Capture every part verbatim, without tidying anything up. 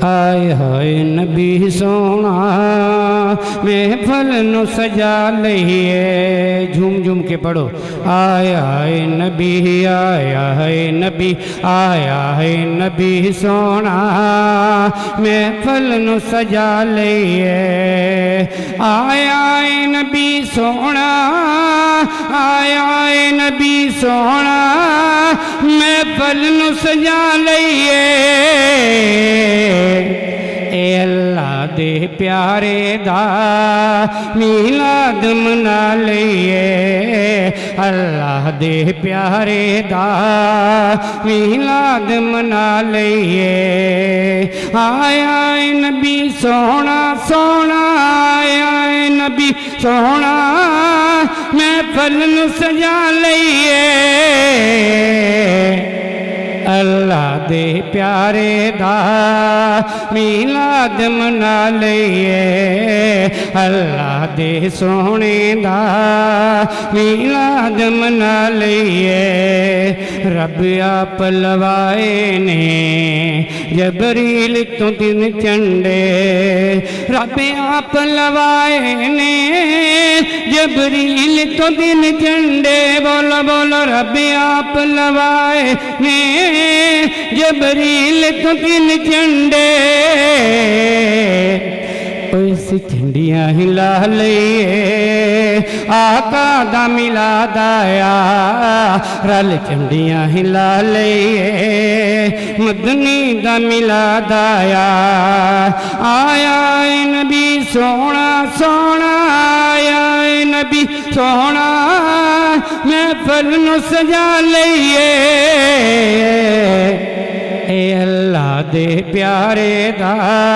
आए हाय नबी सोना महफल नु सजा लईए। झूम झूम के पढ़ो। आया है नबी आया है नबी आया है नबी सोना महफल नु सजा लईए। आया है नबी सोना आया है नबी सोना महफल नु सजा लईए। ए अल्लाह दे प्यारे दा मिलाद मना लईए। अल्लाह दे प्यारे दा मिलाद मना लईए। आया है नबी सोना सोना आया है नबी सोना महफल नु सजा लईए। अल्लाह दे प्यारे दा मिलाद मना लईए। अल्लाह दे सोने दा मिलाद मना लईए। रब आप लवाए ने जबरील तो दिन चंडे। रब आप लवाए ने जबरील तो दिन चंडे। बोलो बोलो रब आप लवाए ने जबरील तो दिन चंडे। उस झंडियां हिला लईए। आका दा मिलाद आया रल झंडियां हिला लईए। मदनी दा मिलाद आया आया है नबी सोना सोना आया है नबी सोना महफल नु सजा लईए। ए अल्लाह दे प्यारे दा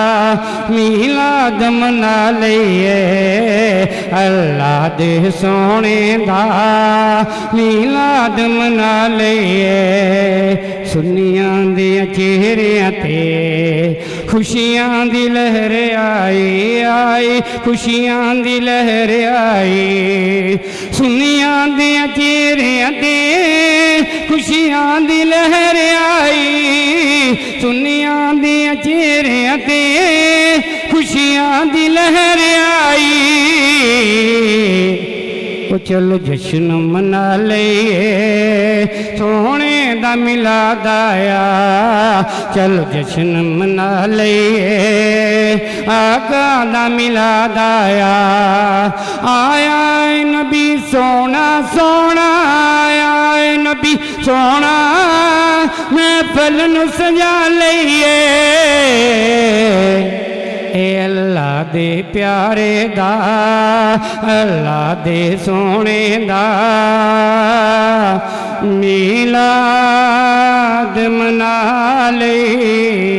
मिलाद मना लईए। अल्लाह दे सोने दा मिलाद मना लईए। सुन्नियां दे चेहरियां ते खुशियां दी लहर आई आई खुशियां दी लहर आई। सुन्नियां दे चेहरियां ते खुशियां दी लहर आई। सुन्नियां दे चेहरियां ते खुशियां दी लहर आई। ओ चलो जश्न मना लईए। सोने दा मिलाद आया चलो जश्न मना लईए। आका दा मिलाद आया आया है नबी सोना सोना आया है नबी सोना महफल नु सजा लईए। ए अल्लाह दे प्यारे दा अल्लाह दे सोने दा मिलाद मना लईए।